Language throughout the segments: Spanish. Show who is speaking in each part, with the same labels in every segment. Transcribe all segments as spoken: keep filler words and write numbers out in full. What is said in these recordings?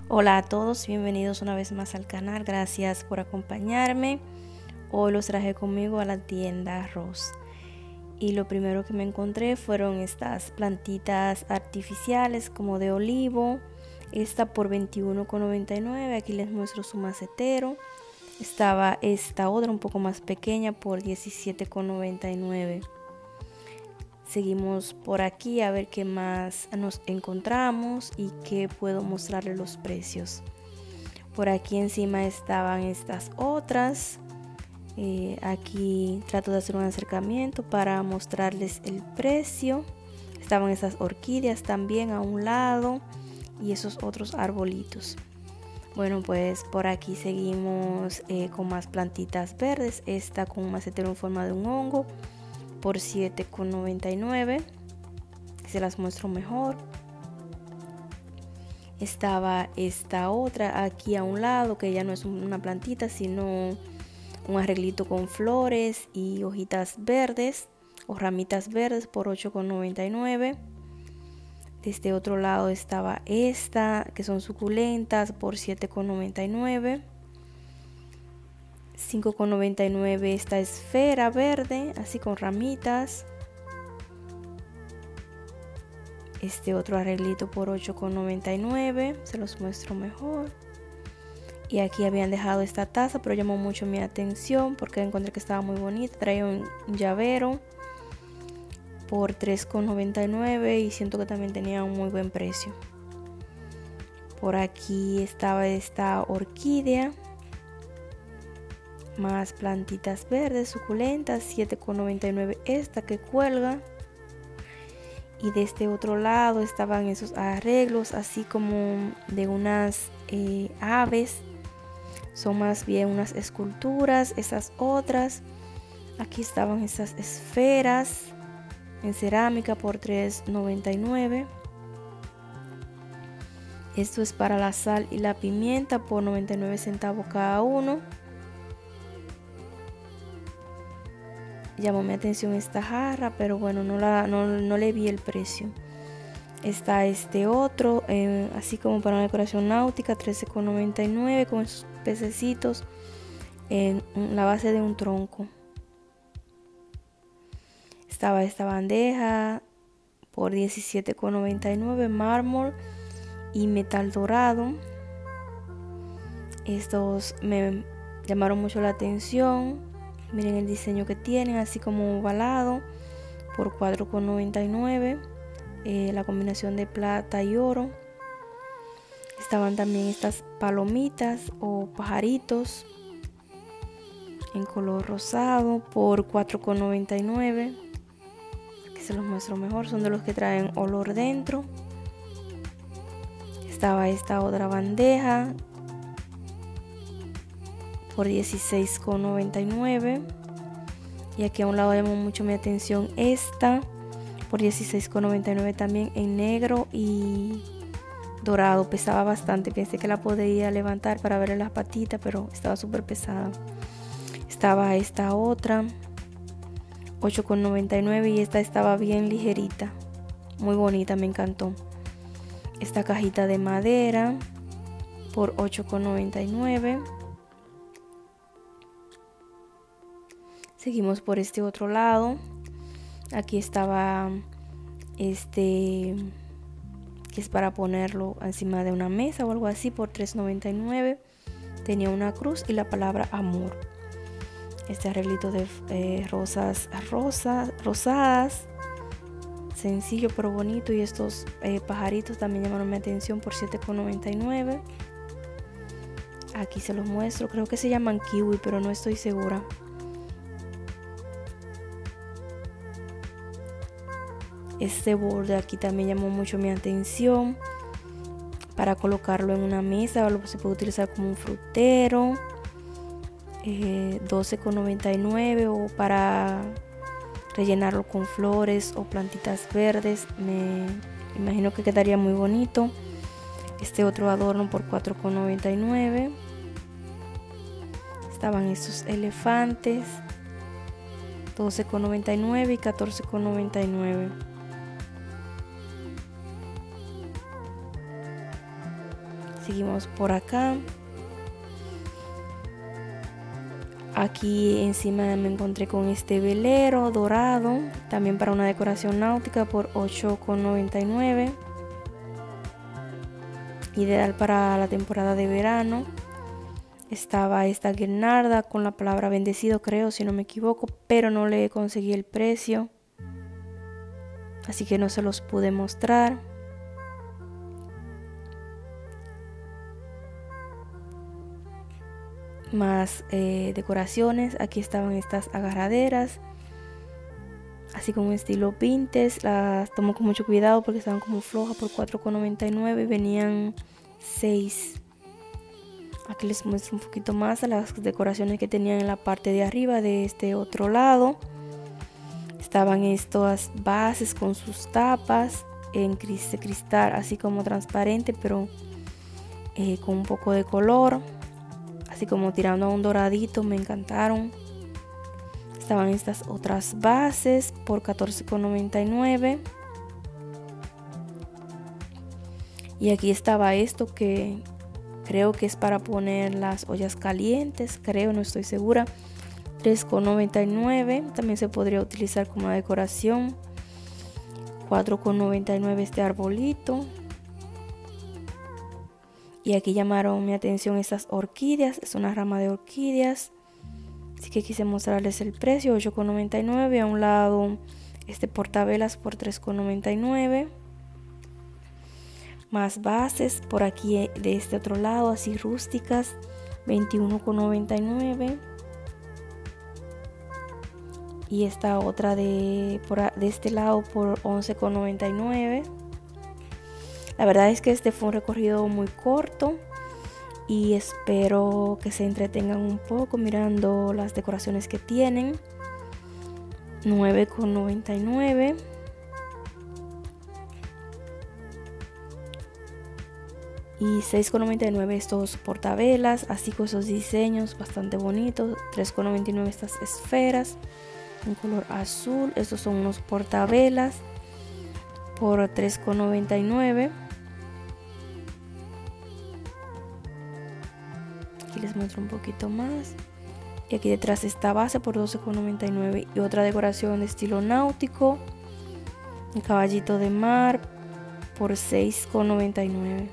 Speaker 1: Hola a todos, bienvenidos una vez más al canal, gracias por acompañarme. Hoy los traje conmigo a la tienda Ross y lo primero que me encontré fueron estas plantitas artificiales como de olivo. Esta por veintiuno con noventa y nueve, aquí les muestro su macetero. Estaba esta otra un poco más pequeña por diecisiete con noventa y nueve. Seguimos por aquí a ver qué más nos encontramos y qué puedo mostrarles los precios. Por aquí encima estaban estas otras. Eh, aquí trato de hacer un acercamiento para mostrarles el precio. Estaban esas orquídeas también a un lado y esos otros arbolitos. Bueno, pues por aquí seguimos eh, con más plantitas verdes. Esta con un macetero en forma de un hongo por siete con noventa y nueve. Se las muestro mejor. Estaba esta otra aquí a un lado, que ya no es una plantita sino un arreglito con flores y hojitas verdes o ramitas verdes por ocho con noventa y nueve. De este otro lado estaba esta, que son suculentas, por siete con noventa y nueve. cinco con noventa y nueve esta esfera verde, así con ramitas. Este otro arreglito por ocho con noventa y nueve, se los muestro mejor. Y aquí habían dejado esta taza, pero llamó mucho mi atención porque encontré que estaba muy bonita. Traía un llavero por tres con noventa y nueve y siento que también tenía un muy buen precio. Por aquí estaba esta orquídea. Más plantitas verdes suculentas, siete con noventa y nueve esta que cuelga. Y de este otro lado estaban esos arreglos así como de unas eh, aves. Son más bien unas esculturas. Esas otras, aquí estaban esas esferas en cerámica por tres noventa y nueve. Esto es para la sal y la pimienta por noventa y nueve centavos cada uno. Llamó mi atención esta jarra, pero bueno, no, la, no, no le vi el precio. Está este otro, eh, así como para una decoración náutica, trece con noventa y nueve, con esos pececitos en la base de un tronco. Estaba esta bandeja por diecisiete con noventa y nueve, mármol y metal dorado. Estos me llamaron mucho la atención. Miren el diseño que tienen, así como ovalado, por cuatro con noventa y nueve. Eh, la combinación de plata y oro. Estaban también estas palomitas o pajaritos en color rosado por cuatro con noventa y nueve. Aquí se los muestro mejor, son de los que traen olor dentro. Estaba esta otra bandeja por dieciséis con noventa y nueve. Y aquí a un lado llamó mucho mi atención esta por dieciséis con noventa y nueve también en negro y dorado. Pesaba bastante, pensé que la podía levantar para verle las patitas, pero estaba súper pesada. Estaba esta otra ocho con noventa y nueve y esta estaba bien ligerita, muy bonita, me encantó. Esta cajita de madera por ocho con noventa y nueve. Seguimos por este otro lado. Aquí estaba este que es para ponerlo encima de una mesa o algo así por tres noventa y nueve. Tenía una cruz y la palabra amor. Este arreglito de eh, rosas rosas rosadas, sencillo pero bonito. Y estos eh, pajaritos también llamaron mi atención por siete con noventa y nueve. Aquí se los muestro, creo que se llaman kiwi, pero no estoy segura. Este borde aquí también llamó mucho mi atención para colocarlo en una mesa, o se puede utilizar como un frutero. eh, doce con noventa y nueve o para rellenarlo con flores o plantitas verdes. Me imagino que quedaría muy bonito. Este otro adorno por cuatro con noventa y nueve. Estaban estos elefantes doce con noventa y nueve y catorce con noventa y nueve. Seguimos por acá. Aquí encima me encontré con este velero dorado, también para una decoración náutica por ocho con noventa y nueve. Ideal para la temporada de verano. Estaba esta guirnalda con la palabra bendecido, creo, si no me equivoco, pero no le conseguí el precio, así que no se los pude mostrar. Más eh, decoraciones. Aquí estaban estas agarraderas, así como estilo vintage. Las tomo con mucho cuidado porque estaban como flojas por cuatro con noventa y nueve. Venían seis. Aquí les muestro un poquito más de las decoraciones que tenían en la parte de arriba de este otro lado. Estaban estas bases con sus tapas en cristal, así como transparente, pero eh, con un poco de color, así como tirando a un doradito. Me encantaron. Estaban estas otras bases por catorce con noventa y nueve. Y aquí estaba esto que creo que es para poner las ollas calientes, creo, no estoy segura. tres con noventa y nueve. También se podría utilizar como decoración. cuatro con noventa y nueve este arbolito. Y aquí llamaron mi atención estas orquídeas. Es una rama de orquídeas, así que quise mostrarles el precio. ocho con noventa y nueve. A un lado este portavelas por tres con noventa y nueve. Más bases por aquí de este otro lado, así rústicas, veintiuno con noventa y nueve. Y esta otra de, por, de este lado por once con noventa y nueve. La verdad es que este fue un recorrido muy corto y espero que se entretengan un poco mirando las decoraciones que tienen. nueve con noventa y nueve. Y seis con noventa y nueve estos portavelas, así con esos diseños bastante bonitos. tres con noventa y nueve estas esferas en color azul. Estos son unos portavelas por tres con noventa y nueve. Aquí les muestro un poquito más. Y aquí detrás esta base por doce con noventa y nueve. Y otra decoración de estilo náutico, un caballito de mar por seis con noventa y nueve.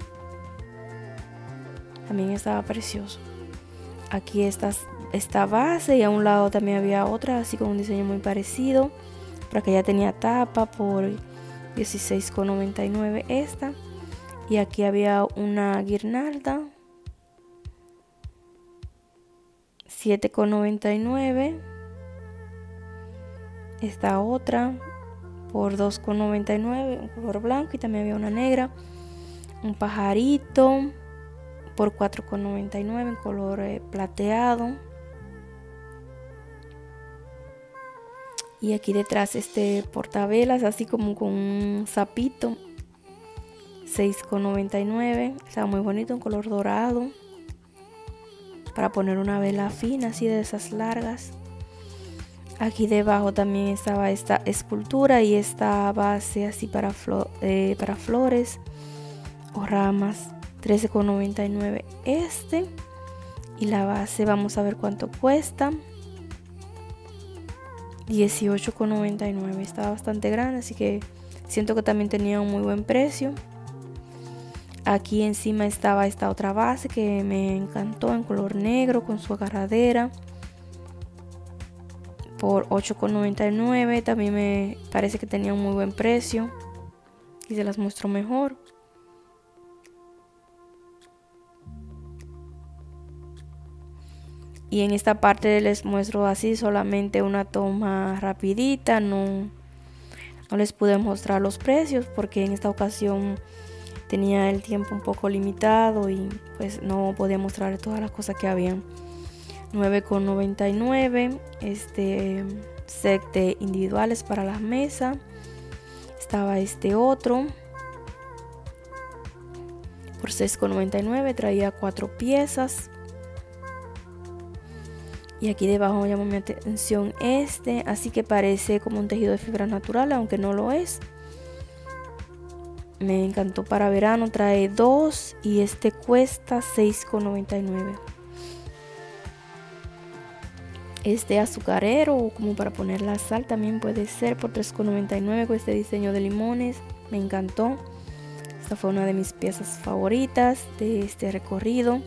Speaker 1: También estaba precioso. Aquí está esta base y a un lado también había otra, así con un diseño muy parecido. Por acá ya tenía tapa por dieciséis con noventa y nueve esta. Y aquí había una guirnalda, siete con noventa y nueve. Esta otra por dos con noventa y nueve, un color blanco, y también había una negra. Un pajarito por cuatro con noventa y nueve en color eh, plateado. Y aquí detrás este portavelas, así como con un sapito, seis con noventa y nueve. Está muy bonito, en color dorado, para poner una vela fina, así de esas largas. Aquí debajo también estaba esta escultura y esta base así para, flo eh, para flores o ramas. trece con noventa y nueve este. Y la base, vamos a ver cuánto cuesta. dieciocho con noventa y nueve. Estaba bastante grande, así que siento que también tenía un muy buen precio. Aquí encima estaba esta otra base que me encantó, en color negro con su agarradera por ocho con noventa y nueve. También me parece que tenía un muy buen precio y se las muestro mejor. Y en esta parte les muestro así solamente una toma rapidita. No, no les pude mostrar los precios porque en esta ocasión tenía el tiempo un poco limitado y pues no podía mostrar todas las cosas que habían. nueve con noventa y nueve este set de individuales para la mesa. Estaba este otro por seis con noventa y nueve. Traía cuatro piezas. Y aquí debajo llamó mi atención este, así que parece como un tejido de fibra natural, aunque no lo es. Me encantó para verano, trae dos y este cuesta seis con noventa y nueve. Este azucarero o como para poner la sal también puede ser por tres con noventa y nueve con este diseño de limones. Me encantó. Esta fue una de mis piezas favoritas de este recorrido.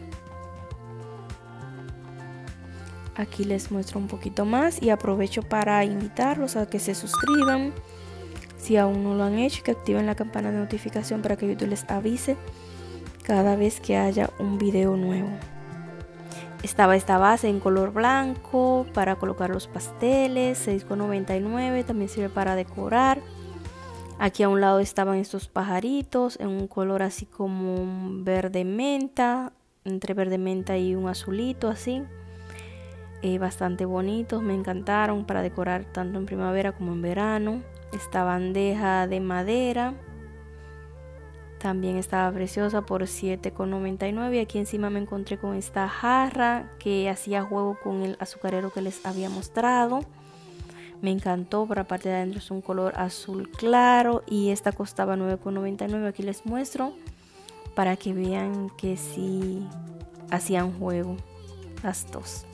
Speaker 1: Aquí les muestro un poquito más y aprovecho para invitarlos a que se suscriban si aún no lo han hecho, que activen la campana de notificación para que YouTube les avise cada vez que haya un video nuevo. Estaba esta base en color blanco para colocar los pasteles, seis con noventa y nueve, también sirve para decorar. Aquí a un lado estaban estos pajaritos en un color así como un verde menta, entre verde menta y un azulito así. Eh, bastante bonitos, me encantaron para decorar tanto en primavera como en verano. Esta bandeja de madera también estaba preciosa por siete con noventa y nueve. Aquí encima me encontré con esta jarra que hacía juego con el azucarero que les había mostrado. Me encantó, por la parte de adentro es un color azul claro y esta costaba nueve con noventa y nueve. Aquí les muestro para que vean que sí hacían juego las dos.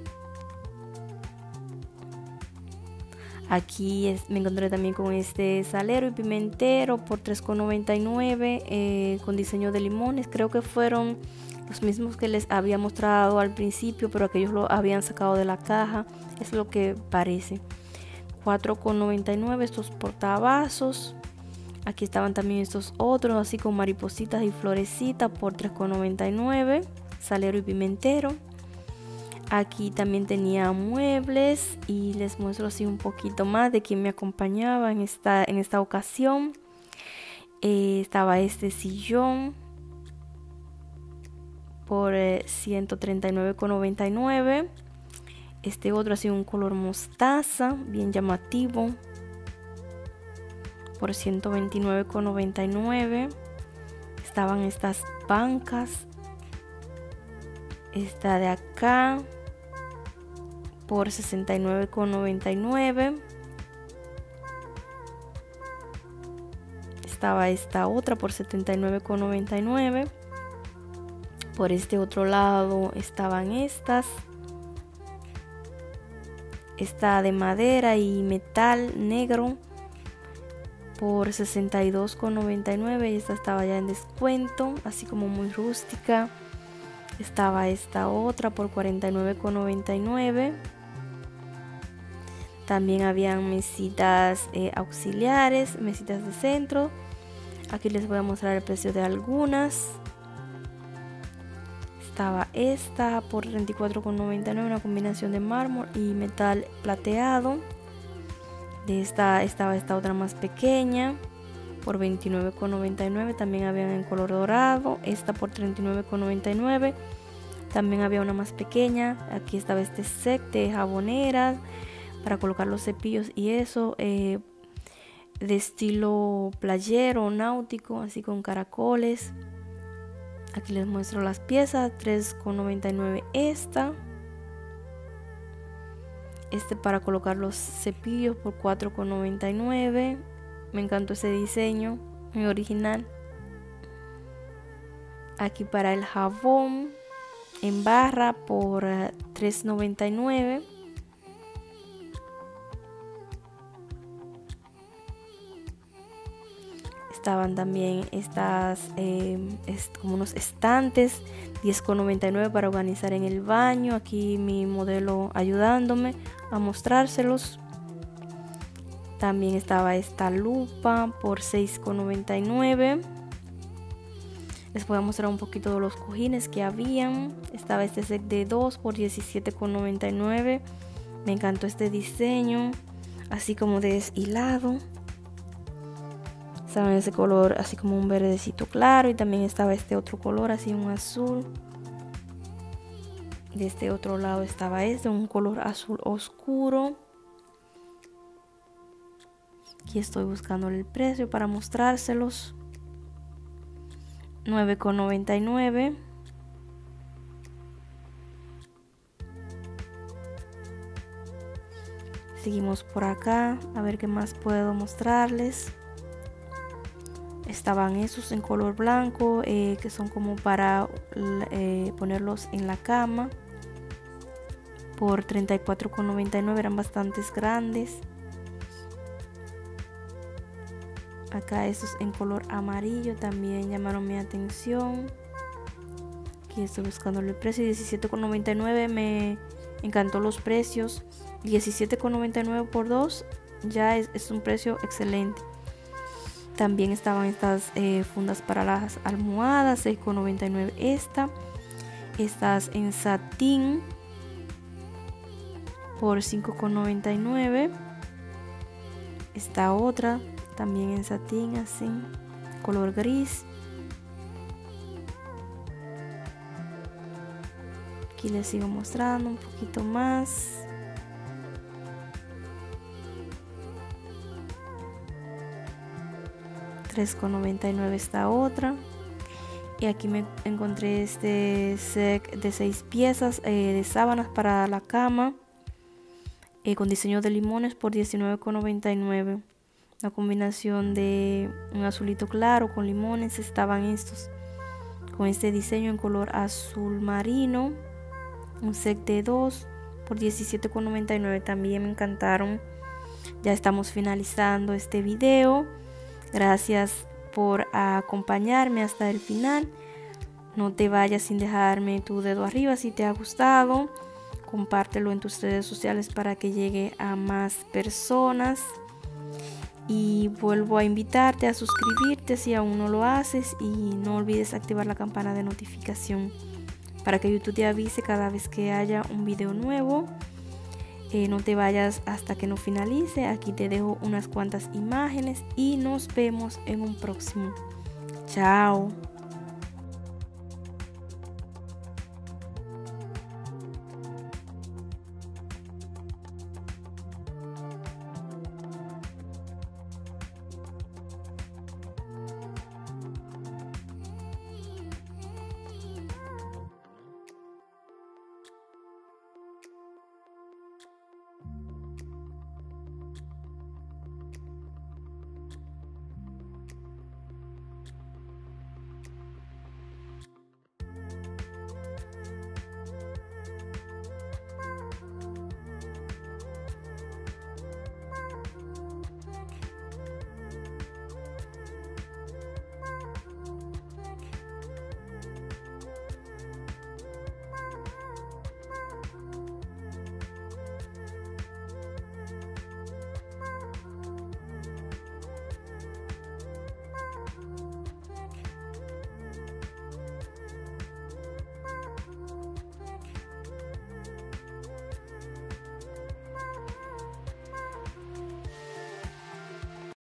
Speaker 1: Aquí es, me encontré también con este salero y pimentero por tres con noventa y nueve eh, con diseño de limones. Creo que fueron los mismos que les había mostrado al principio, pero aquellos lo habían sacado de la caja. Es lo que parece. cuatro con noventa y nueve estos portavasos. Aquí estaban también estos otros, así con maripositas y florecitas por tres con noventa y nueve. Salero y pimentero. Aquí también tenía muebles y les muestro así un poquito más de quién me acompañaba en esta, en esta ocasión. Eh, estaba este sillón por eh, ciento treinta y nueve con noventa y nueve. Este otro así un color mostaza, bien llamativo, por ciento veintinueve con noventa y nueve. Estaban estas bancas. Esta de acá por sesenta y nueve con noventa y nueve. Estaba esta otra por setenta y nueve con noventa y nueve. Por este otro lado estaban estas. Esta de madera y metal negro por sesenta y dos con noventa y nueve. Y esta estaba ya en descuento, así como muy rústica. Estaba esta otra por cuarenta y nueve con noventa y nueve. También habían mesitas eh, auxiliares, mesitas de centro. Aquí les voy a mostrar el precio de algunas. Estaba esta por treinta y cuatro con noventa y nueve, una combinación de mármol y metal plateado. De esta estaba esta otra más pequeña por veintinueve con noventa y nueve. También habían en color dorado. Esta por treinta y nueve con noventa y nueve. También había una más pequeña. Aquí estaba este set de jaboneras para colocar los cepillos y eso, eh, de estilo playero, náutico, así con caracoles. Aquí les muestro las piezas, tres con noventa y nueve esta. Este para colocar los cepillos por cuatro con noventa y nueve. Me encantó ese diseño, muy original. Aquí para el jabón en barra por uh, tres noventa y nueve. Estaban también estas eh, es como unos estantes, diez con noventa y nueve para organizar en el baño. Aquí mi modelo ayudándome a mostrárselos. También estaba esta lupa por seis con noventa y nueve. Les voy a mostrar un poquito de los cojines que habían. Estaba este set de dos por diecisiete con noventa y nueve. Me encantó este diseño, así como deshilado. Estaba en ese color así como un verdecito claro. Y también estaba este otro color así, un azul. De este otro lado estaba este, un color azul oscuro. Aquí estoy buscando el precio para mostrárselos. nueve con noventa y nueve. Seguimos por acá a ver qué más puedo mostrarles. estaban esos en color blanco, eh, que son como para eh, ponerlos en la cama, por treinta y cuatro con noventa y nueve. Eran bastantes grandes. Acá estos en color amarillo también llamaron mi atención. Aquí estoy buscando el precio, diecisiete con noventa y nueve. Me encantó los precios. diecisiete con noventa y nueve por dos ya es, es un precio excelente. También estaban estas eh, fundas para las almohadas, seis con noventa y nueve esta. Estas en satín por cinco con noventa y nueve. Esta otra también en satín, así, color gris. Aquí les sigo mostrando un poquito más. tres con noventa y nueve esta otra. Y aquí me encontré este set de seis piezas eh, de sábanas para la cama, eh, con diseño de limones por diecinueve con noventa y nueve. Una combinación de un azulito claro con limones. Estaban estos con este diseño en color azul marino. Un set de dos por diecisiete con noventa y nueve. También me encantaron. Ya estamos finalizando este video. Gracias por acompañarme hasta el final. No te vayas sin dejarme tu dedo arriba si te ha gustado. Compártelo en tus redes sociales para que llegue a más personas. Y vuelvo a invitarte a suscribirte si aún no lo haces. Y no olvides activar la campana de notificación para que YouTube te avise cada vez que haya un video nuevo. Eh, no te vayas hasta que no finalice. Aquí te dejo unas cuantas imágenes y nos vemos en un próximo. Chao.